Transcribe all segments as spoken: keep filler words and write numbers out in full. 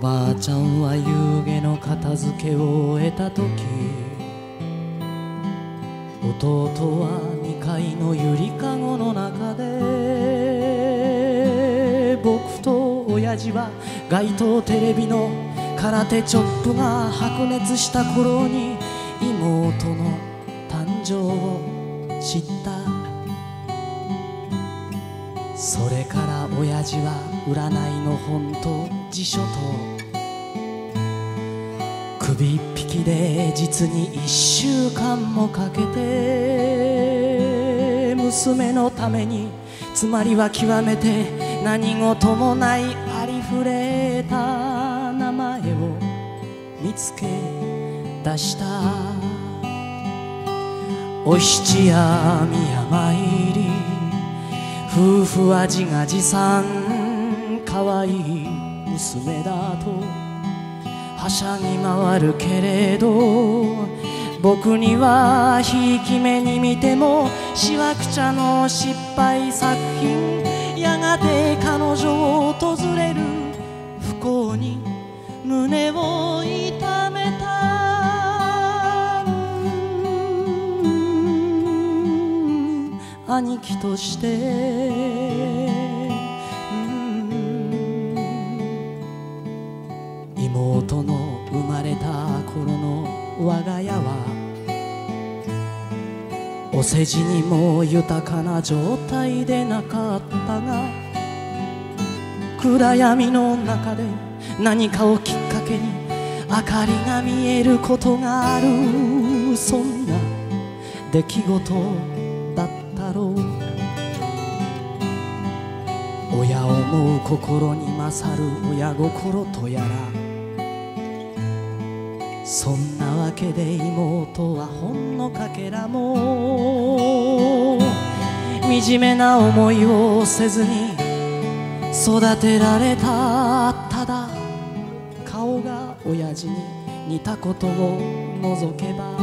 ばあちゃんは夕げの片付けを終えた時、弟はにかいのゆりかごの中で、僕と親父は街頭テレビの空手チョップが白熱した頃に妹の誕生を知った。それから親父は占いの本と辞書と首一匹で実にいっしゅうかんもかけて、娘のために、つまりは極めて何事もないありふれた名前を見つけ出した。お七や宮参り、夫婦は自画自賛、かわいい娘だとはしゃぎ回るけれど、僕にはひいき目に見てもしわくちゃの失敗作品。やがて彼女を訪れる不幸に胸を痛めた。兄貴として妹の生まれた頃の我が家はお世辞にも豊かな状態でなかったが、暗闇の中で何かをきっかけに明かりが見えることがある、そんな出来事だったろう。親思う心に勝る親心とやら、そんなわけで妹はほんのかけらも惨めな思いをせずに育てられた。ただ顔が親父に似たことを除けば、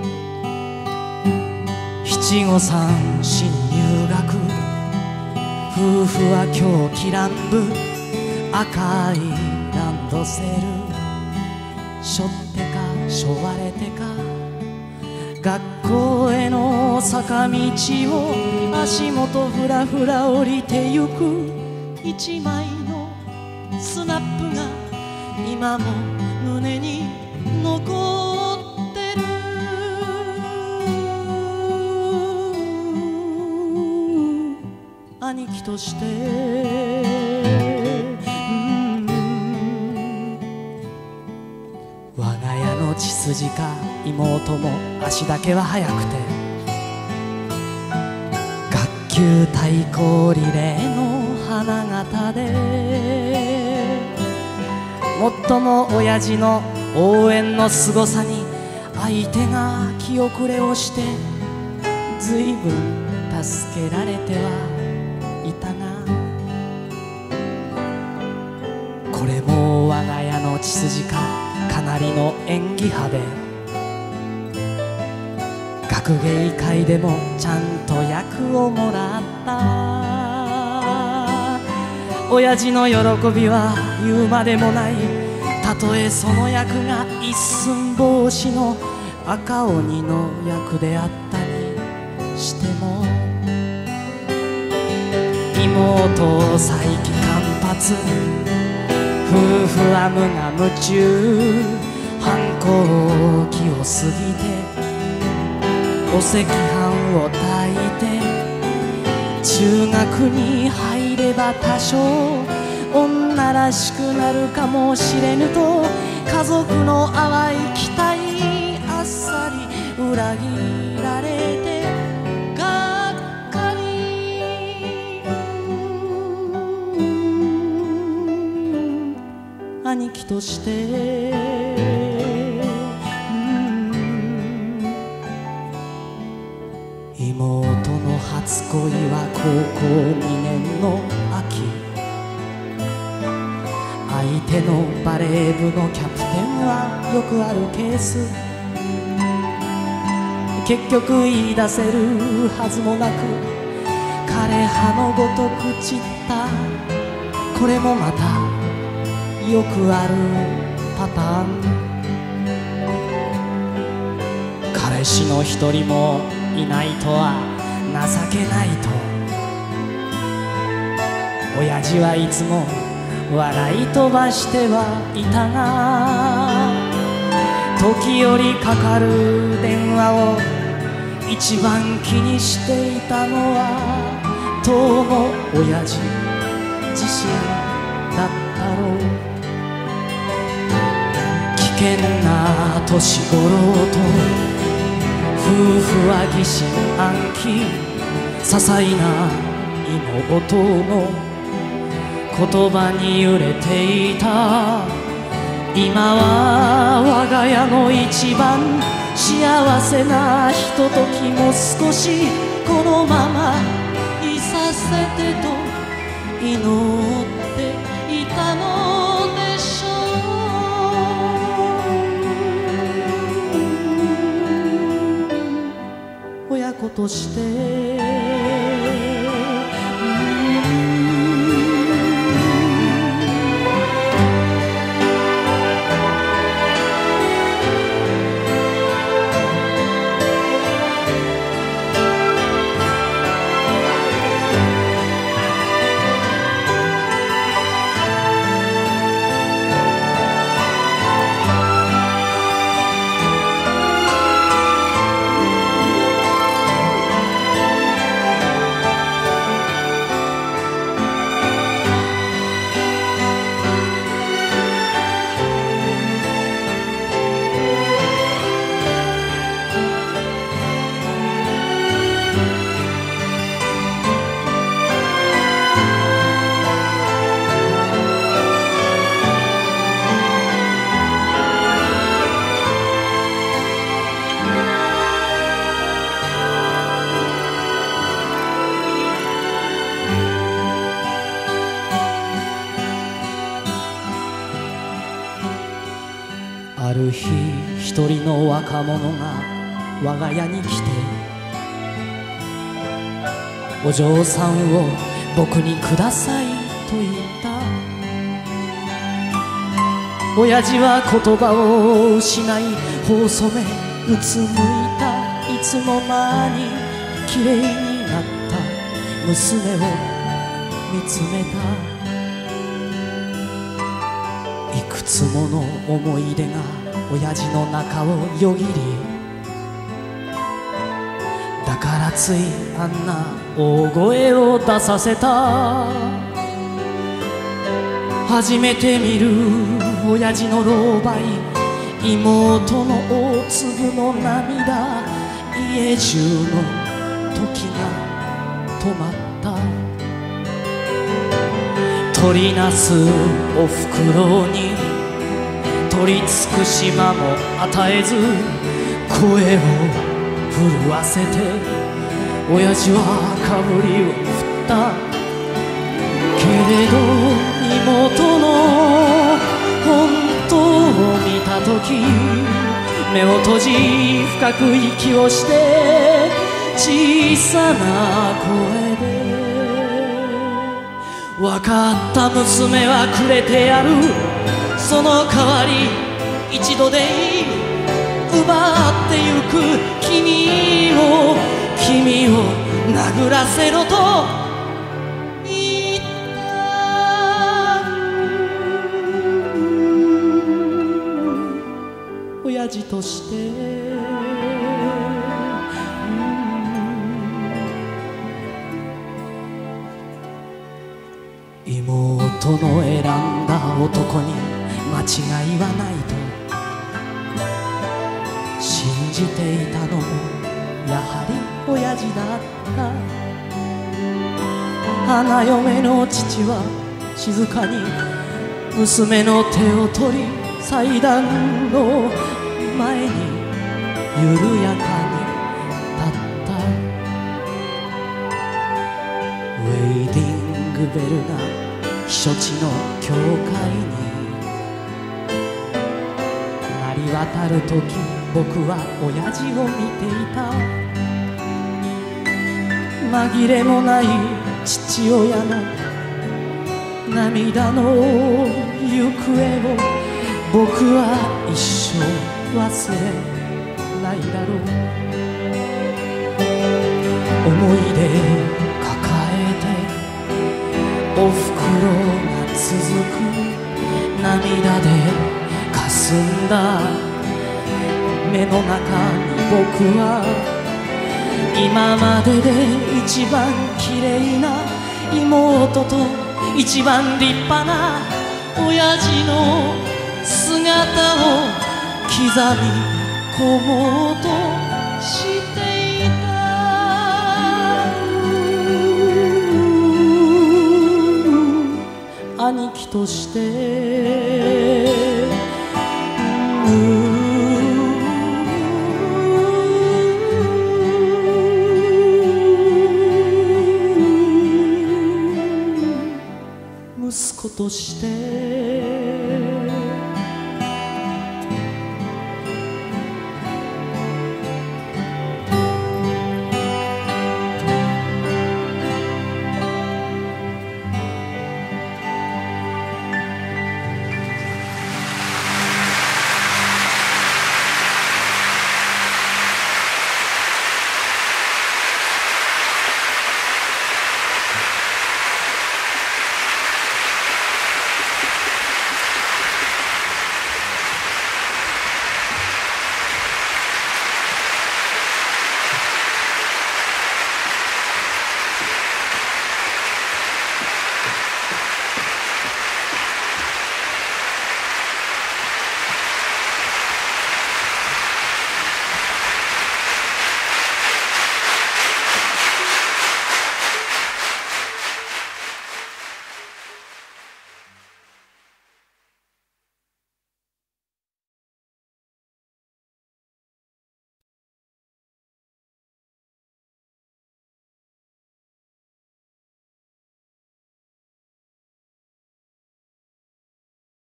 七五三新入学、夫婦は狂気乱舞、赤いランドセルしょってかしょわれてか、学校への坂道を足元ふらふら降りてゆく一枚のスナップが今も胸に残ってる。兄貴として我が家の血筋か妹も足だけは速くて、学級対抗リレーの花形で、もっとも親父の応援のすごさに相手が気遅れをしてずいぶん助けられてはいたが、これも我が家の血筋かかなりの演技派で、学芸会でもちゃんと役をもらった。親父の喜びは言うまでもない。たとえその役が一寸法師の赤鬼の役であったにしても、妹を再起間髪、夫婦は無我夢中、反抗期を過ぎてお赤飯を炊いて、中学に入れば多少女らしくなるかもしれぬと、家族の淡い期待あっさり裏切られてがっかり。兄貴として妹の初恋は高校にねんの秋、相手のバレー部のキャプテンはよくあるケース、結局言い出せるはずもなく枯れ葉のごとく散った。これもまたよくあるパターン。彼氏の一人もいないとは情けないと、親父はいつも笑い飛ばしてはいたが、時折かかる電話を一番気にしていたのは当の親父自身だったろう。危険な年頃と夫婦は疑心暗鬼、些細な妹の言葉に揺れていた。今は我が家の一番幸せなひとときも少しこのままいさせてと祈っていたのでしょう。親子としてある日一人の若者が我が家に来て、お嬢さんを僕にくださいと言った。親父は言葉を失い頬染めうつむいた。いつの間にきれいになった娘を見つめた。いくつもの思い出が親父の中をよぎり、だからついあんな大声を出させた。初めて見る親父の狼狽、妹の大粒の涙、家中の時が止まった。取りなすおふくろに取りつく島も与えず、声を震わせて親父はかぶりを振った。けれど妹の本当を見た時、目を閉じ深く息をして小さな声で、分かった娘はくれてやる、その代わり一度でいい奪ってゆく君を君を殴らせろと言った。親父として妹の選んだ男に間違いはないと信じていたのもやはり親父だった。花嫁の父は静かに娘の手を取り、祭壇の前に緩やかに立った。ウェイディングベルが避暑地の教会に鳴り渡るとき、僕は親父を見ていた。紛れもない父親の涙の行方を僕は一生忘れないだろう。思い出抱えておふくろが続く涙で霞んだ目の中に僕は今までで一番綺麗な妹と一番立派な親父の姿を刻み込もうとしていた。兄貴として